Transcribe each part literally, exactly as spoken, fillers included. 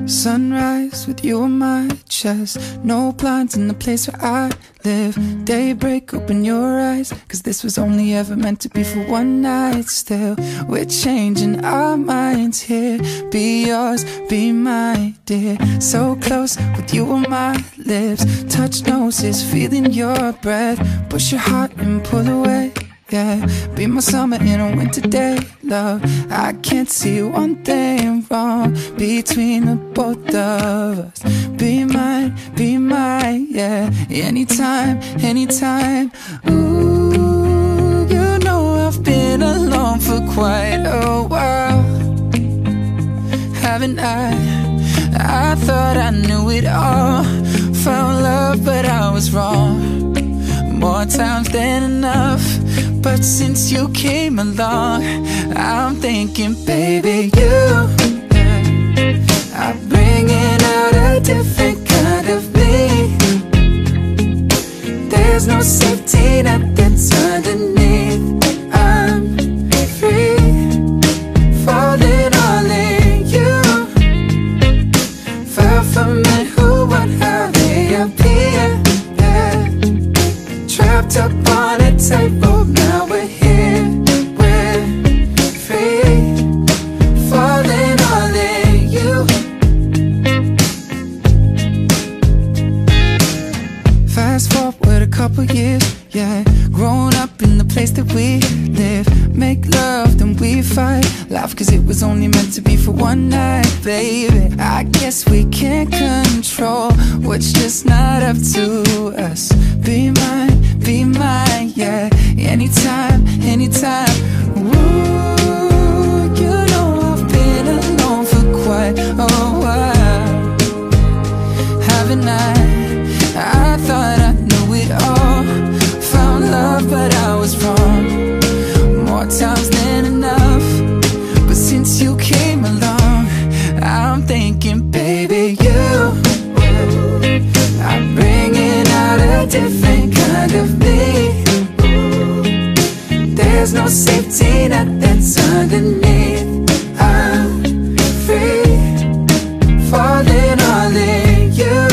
Sunrise with you on my chest, no blinds in the place where I live. Daybreak, open your eyes, cause this was only ever meant to be for one night. Still, we're changing our minds here. Be yours, be my dear. So close with you on my lips. Touch noses, feeling your breath. Push your heart and pull away. Yeah, be my summer in a winter day, love. I can't see one thing wrong between the both of us. Be mine, be mine, yeah. Anytime, anytime. Ooh, you know I've been alone for quite a while, haven't I? I thought I knew it all. Found love, but I was wrong. More times than enough. But since you came along, I'm thinking, baby, you are bringing out a different kind of me. There's no safety net that's underneath. I'm free, falling all in you. Fell from men who would how they appear, yeah. Trapped up on a tightrope. Now we're here, we're free, falling all in you. Fast forward a couple years, yeah. Growing up in the place that we live. Make love, then we fight. Laugh cause it was only meant to be for one night, baby. I guess we can't control what's just not up to us. Be mine, be mine, yeah. Anytime, anytime. Ooh, you know I've been alone for quite a while, haven't I? I thought I knew it all. Found love, but I was wrong. More times than enough. But since you came along, I'm thinking, baby, you are bringing out a different kind of me. There's no safety net that's underneath. I'm free, falling all in you.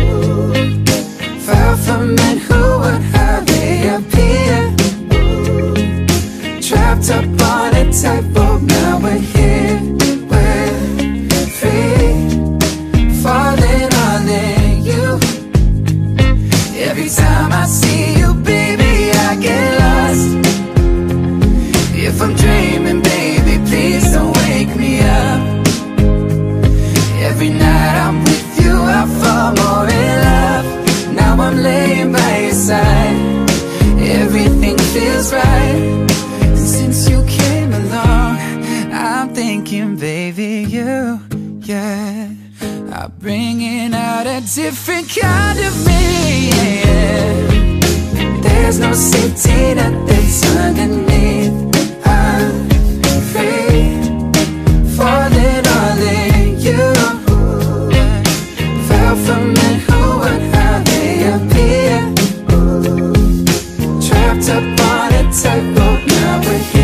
Fell from men who would how they appear. Trapped up on a tightrope. Now we're here, we're free, falling all in you. Every time I see you, baby, I get lost. If I'm dreaming, baby, please don't wake me up. Every night I'm with you, I fall more in love. Now I'm laying by your side, everything feels right. And since you came along, I'm thinking, baby, you, yeah, are bringing out a different kind of me, yeah. There's no safety net that's underneath. I'm free, falling all in you. Fell from men who would how they appear. Trapped up on a tightrope. Now we're here.